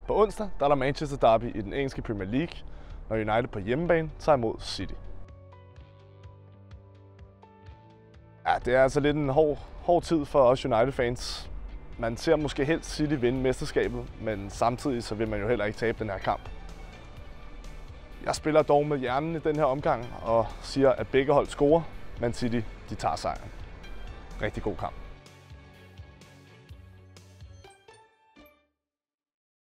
På onsdag der er der Manchester Derby i den engelske Premier League, når United på hjemmebane tager imod City. Ja, det er altså lidt en hård tid for os United-fans. Man ser måske helst City vinde mesterskabet, men samtidig så vil man jo heller ikke tabe den her kamp. Jeg spiller dog med hjernen i den her omgang og siger, at begge hold scorer, men City de tager sejren. Rigtig god kamp.